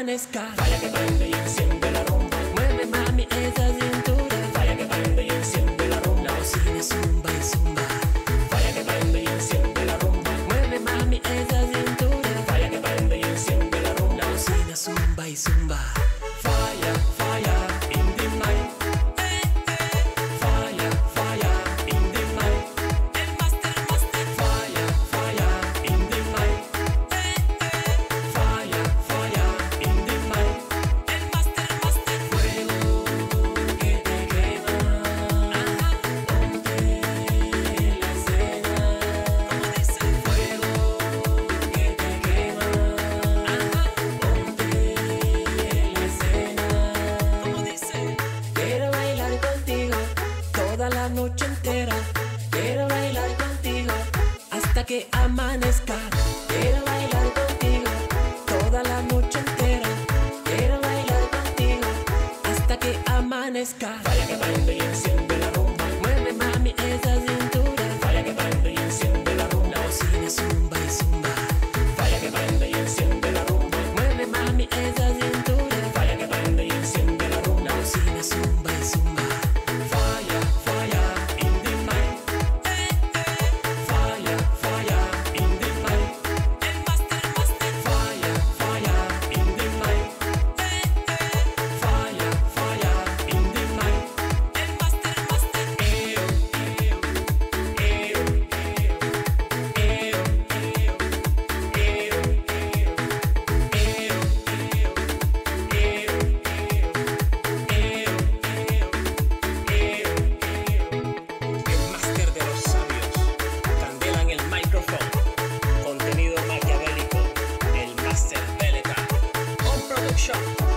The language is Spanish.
amanezca. Falla que prende y enciende la rumba. Mueve mami esa cintura. Falla que prende y enciende la rumba. La bocina zumba y zumba. Falla que prende y enciende la rumba. Mueve mami esa cintura. Falla que prende y enciende la rumba. La bocina zumba y zumba. Falla, falla, in the night. Falla, falla, in the night. El master, falla, falla, in the night. Falla, falla, in the night. El master, fuego que te quema. Ponte la escena. Como dice, fuego que te quema. Ponte la escena. Como dice, quiero bailar contigo toda la noche entera. Quiero bailar contigo hasta que amanezca. Quiero bailar contigo toda la noche entera. Quiero bailar contigo hasta que amanezca. Falla que prende y enciende la rumba. Mueve mami esa cintura. Falla que prende y enciende la rumba. La bocina zumba y zumba. Falla que prende y enciende la rumba. Mueve mami esa cintura. Falla que prende y enciende la rumba. La bocina zumba y zumba. Falla, falla, in the night. Falla, falla, in the night. El master, falla, falla, in the night. Falla, falla, in the night. El master, El máster de los sabios, candela en el micrófono, contenido maquiavélico, el máster Veleta, on production.